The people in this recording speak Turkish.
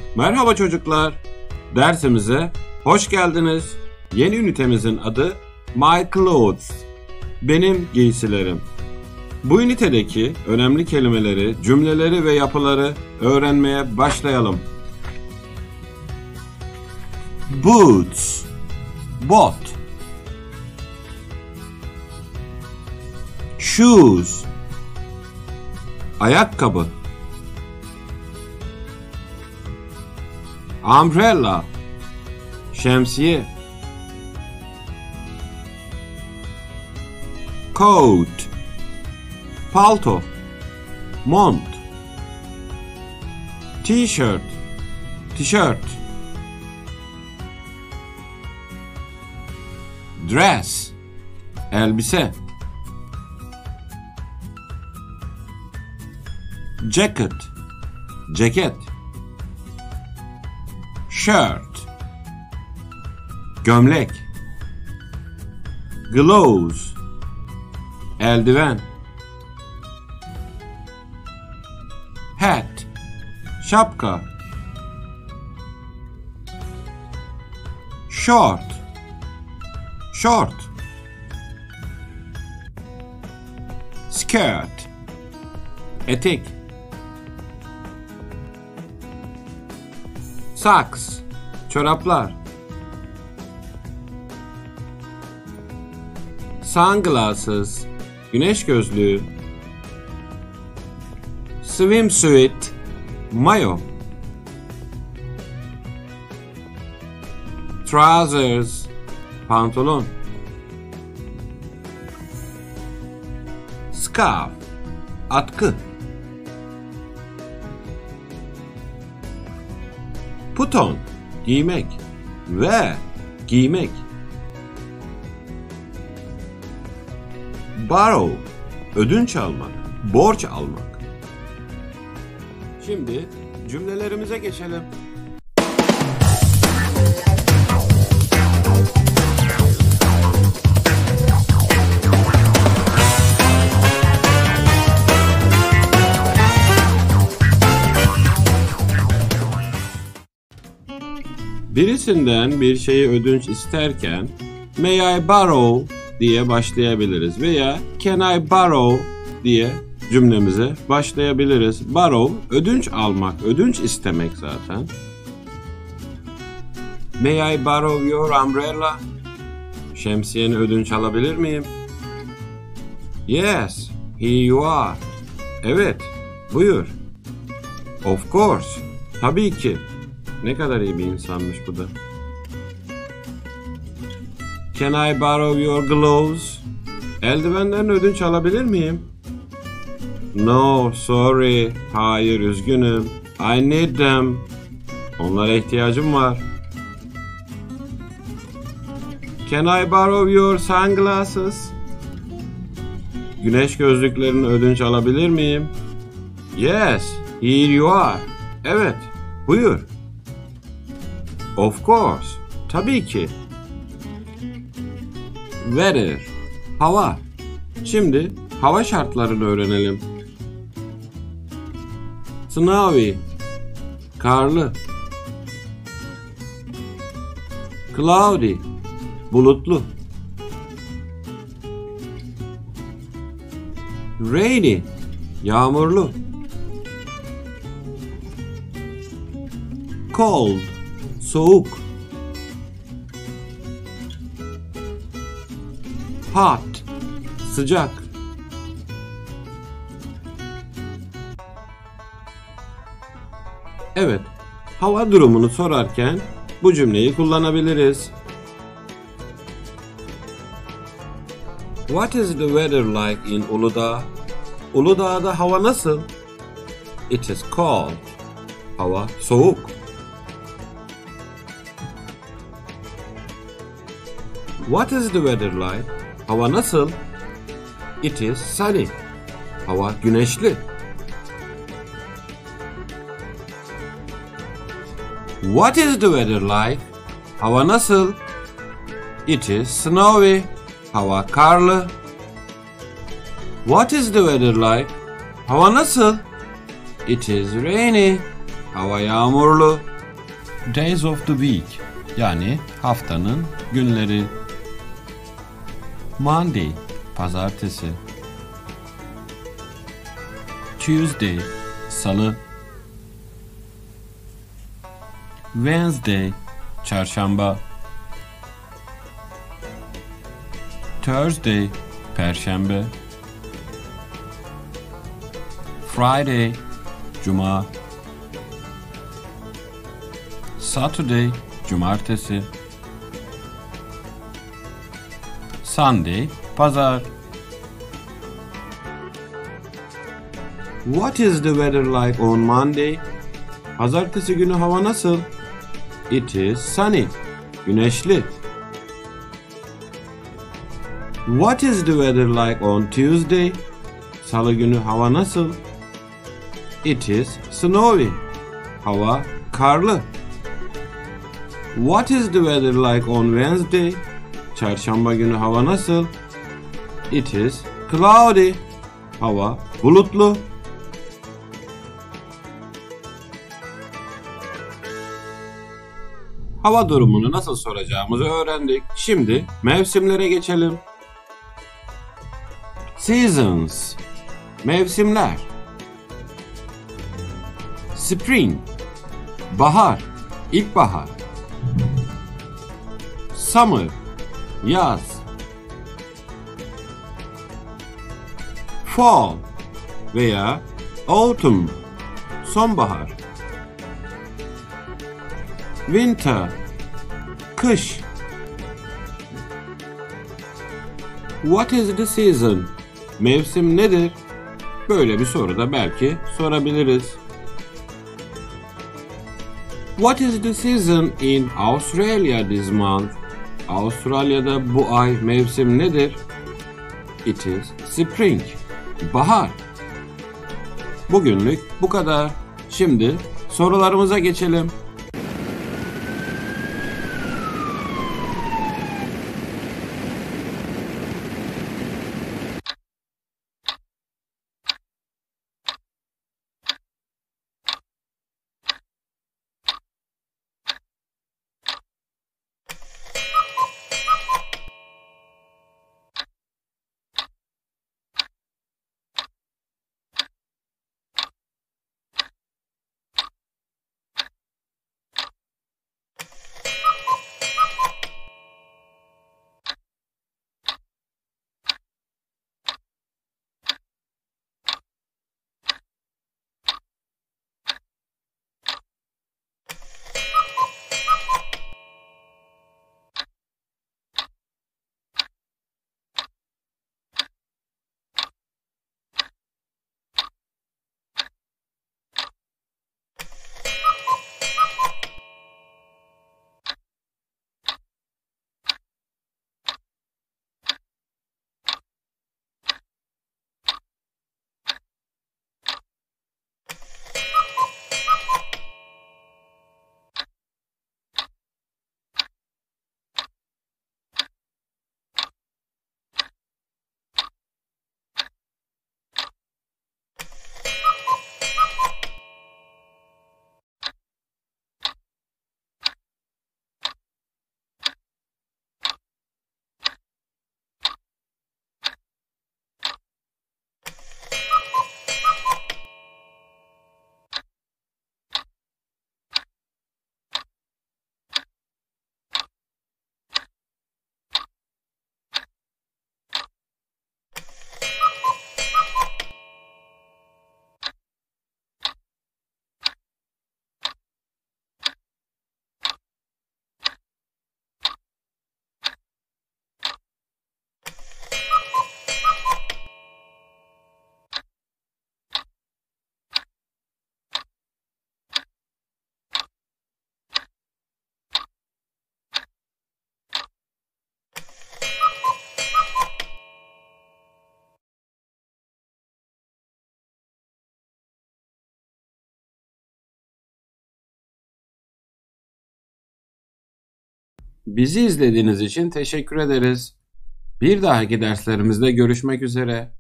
Merhaba çocuklar. Dersimize hoş geldiniz. Yeni ünitemizin adı My Clothes. Benim giysilerim. Bu ünitedeki önemli kelimeleri, cümleleri ve yapıları öğrenmeye başlayalım. Boots, bot. Shoes, ayakkabı. Umbrella, şemsiye. Coat, palto, mont. T-shirt, tişört. Dress, elbise. Jacket, ceket. Shirt, gömlek. Gloves, eldiven. Hat, şapka. Short, short. Skirt, etek. Socks, çoraplar. Sunglasses, güneş gözlüğü. Swimsuit, mayo. Trousers, pantolon. Scarf, atkı. Put on, giymek ve giymek. Borrow, ödünç almak, borç almak. Şimdi cümlelerimize geçelim. Birisinden bir şeyi ödünç isterken May I borrow diye başlayabiliriz veya Can I borrow diye cümlemize başlayabiliriz. Borrow, ödünç almak, ödünç istemek zaten. May I borrow your umbrella? Şemsiyeni ödünç alabilir miyim? Yes, here you are. Evet, buyur. Of course, tabii ki. Ne kadar iyi bir insanmış bu da. Can I borrow your gloves? Eldivenlerini ödünç alabilir miyim? No, sorry. Hayır, üzgünüm. I need them. Onlara ihtiyacım var. Can I borrow your sunglasses? Güneş gözlüklerini ödünç alabilir miyim? Yes, here you are. Evet, buyur. Of course, tabii ki. Weather, hava. Şimdi hava şartlarını öğrenelim. Snowy, karlı. Cloudy, bulutlu. Rainy, yağmurlu. Cold, soğuk. Hot, sıcak. Evet, hava durumunu sorarken bu cümleyi kullanabiliriz. What is the weather like in Uludağ? Uludağ'da hava nasıl? It is cold. Hava soğuk. What is the weather like? Hava nasıl? It is sunny. Hava güneşli. What is the weather like? Hava nasıl? It is snowy. Hava karlı. What is the weather like? Hava nasıl? It is rainy. Hava yağmurlu. Days of the week yani haftanın günleri. Monday pazartesi. Tuesday salı. Wednesday çarşamba. Thursday perşembe. Friday cuma. Saturday cumartesi. Sunday pazar. What is the weather like on Monday? Pazartesi günü hava nasıl? It is sunny. Güneşli. What is the weather like on Tuesday? Salı günü hava nasıl? It is snowy. Hava karlı. What is the weather like on Wednesday? Çarşamba günü hava nasıl? It is cloudy. Hava bulutlu. Hava durumunu nasıl soracağımızı öğrendik. Şimdi mevsimlere geçelim. Seasons. Mevsimler. Spring. Bahar. İlkbahar. Summer. Yaz. Fall veya autumn. Sonbahar. Winter. Kış. What is the season? Mevsim nedir? Böyle bir soru da belki sorabiliriz. What is the season in Australia this month? Avustralya'da bu ay mevsim nedir? It is spring. Bahar. Bugünlük bu kadar. Şimdi sorularımıza geçelim. Bizi izlediğiniz için teşekkür ederiz. Bir dahaki derslerimizde görüşmek üzere.